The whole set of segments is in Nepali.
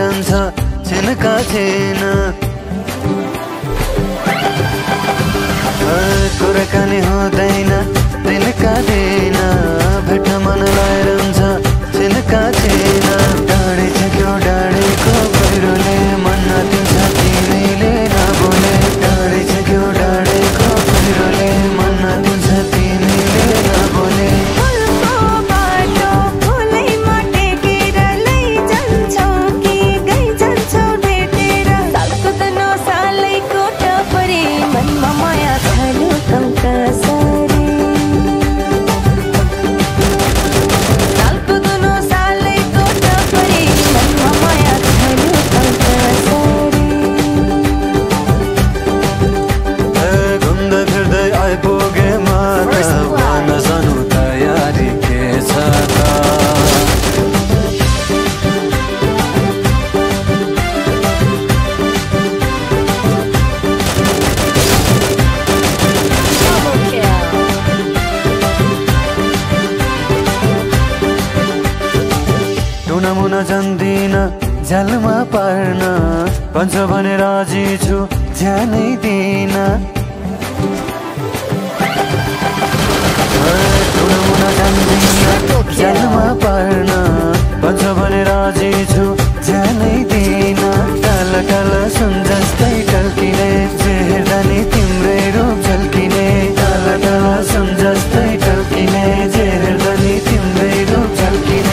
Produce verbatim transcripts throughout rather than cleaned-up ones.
जान्छ छिनका थिएन कुराकानी हुँदैन दिनका दिन भेट मनलाई रहन्छ छिनका थिएन डाँडे छेक्यो डाँडेको पहिरोले मन नदिन्छ तिमीले नबोले डाँडे छेक्यो डाँडेको पहिरोले मन नदिन्छ तिमीले नबोले मुना जान्दिन जालमा पार्न भन्छ भने राजी छु ज्यानै दिन मुना जान्दिन जालमा पार्न भन्छ भने राजी छु ज्यानै दिन काला काला सुन जस्तै टल्किने जे हेर्दा नि तिम्रै रूप झल्किने काला काला सुन जस्तै टल्किने जे हेर्दा नि तिम्रै रूप झल्किने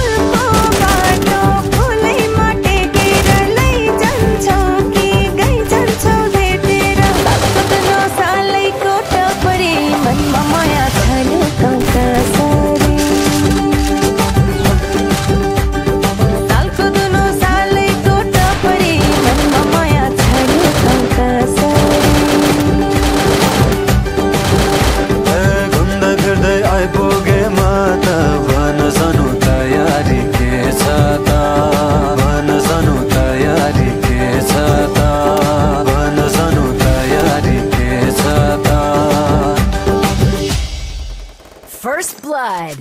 First Blood.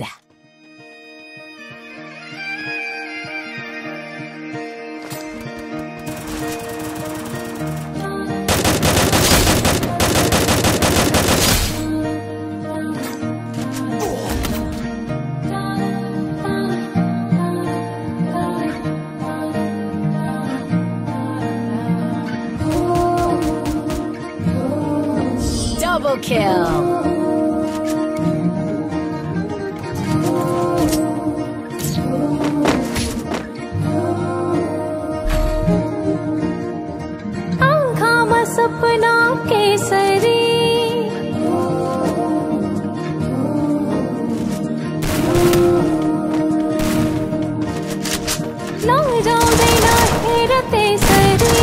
Double kill. सपना केसरी लैजाउँदैन हेर त्यसरी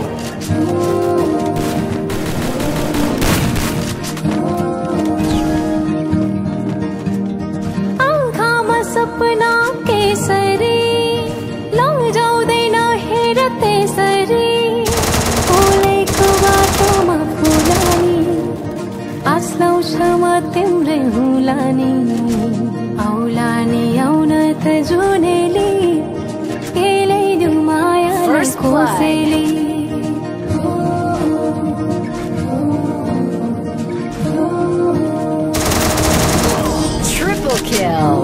आँखामा सपना केसरी लैजाउँदैन हेर त्यसरी आslaउँछ म तिम्रै हुलानी आउलानी आउन त जुनेली केलै दिउ माया कोसेली Triple kill.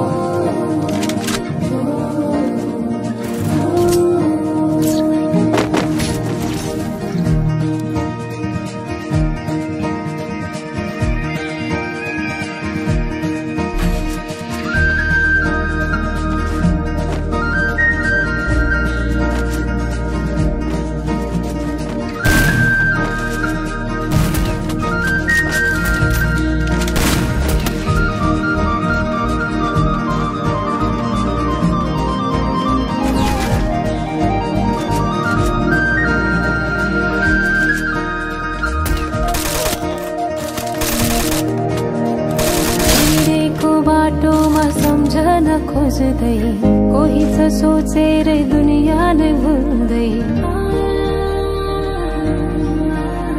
खोज्दै कोही छ सोचेर दुनिया नै भुल्दै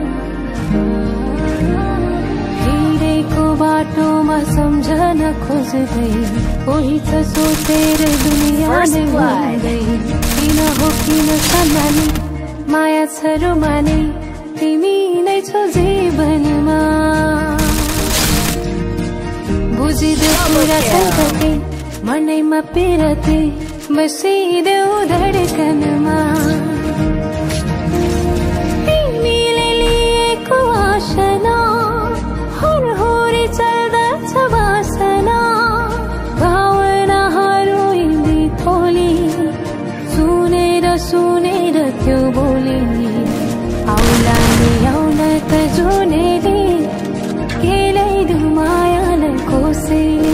हिँडेको बाटोमा सम्झना खोज बुझ्दै कोही छ सोचेर दुनियाँले भुल्दै किन हो किन सम्हाली माया छ रोमाने तिमी नै छौ जीवनमा बुझिदेऊ कुरा सङ्कटे मनैमा पिरते बसिदेऊ धडकनमा तिमीले लिएको आशना हरहोरी चल्दछ वासना भावनाहरू हिँडी थोली सुनेर सुनेर त्यो बोली आउला नि आउन त जुनेली केलाइदु मायालाई कोसेली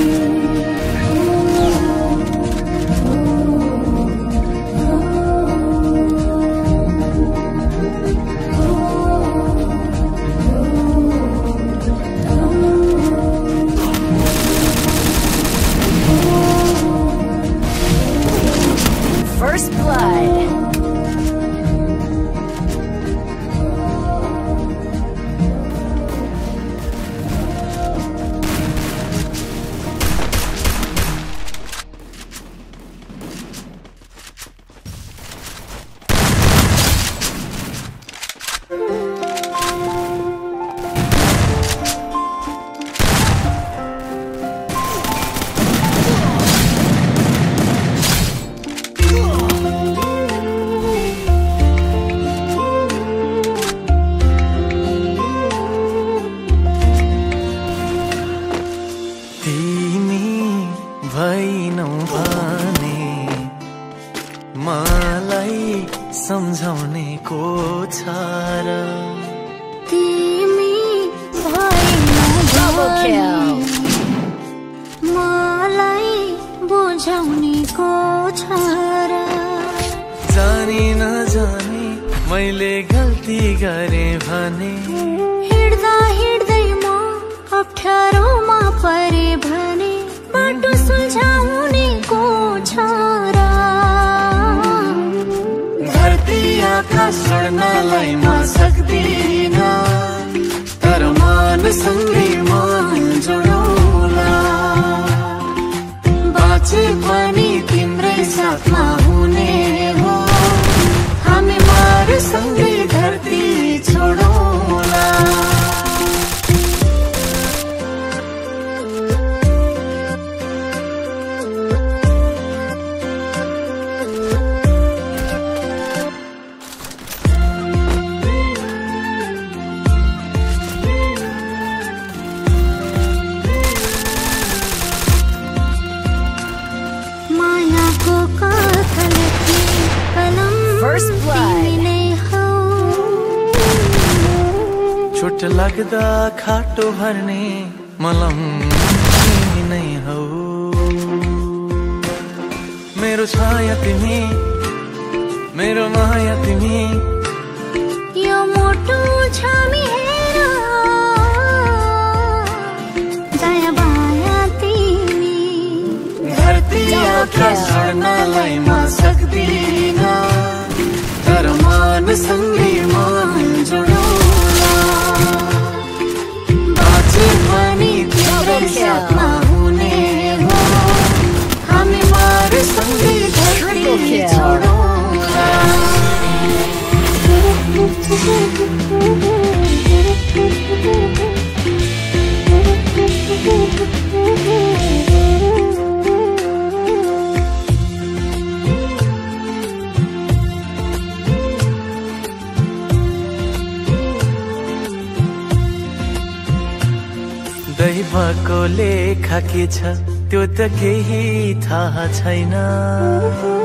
First blood. सम्झाउने को छ र तिमी भएनौ मलाई बुझाउने को छ र जानी नजानी मैले गल्ती गरे भने हिँड्दा हिँड्दै म अप्ठ्यारोमा परे भने बाटो सुल्झाउने को छ र आकाश छोड्नलाई म सक्दिन तर मनसँगै मन जोडौला बाँचे पनि तिम्रै साथमा हुने हो हामी मारसँगै धरती छोडौला First blood. चोट लाग्दा खाटो भर्ने मलम तिमी नै हौ मेरो छाया तिमी मेरो माया तिमी यो मोटो छामी हेर दया माया तिमी धरती आकाश छोड्नलाई म सक्दिन तर मनसँगै मन जोडौला बाँचे पनि तिम्रै साथमा हुने हो हामी मारसँगै धरती छोडौला दैवको लेखा के छ त्यो त केही थाहा छैन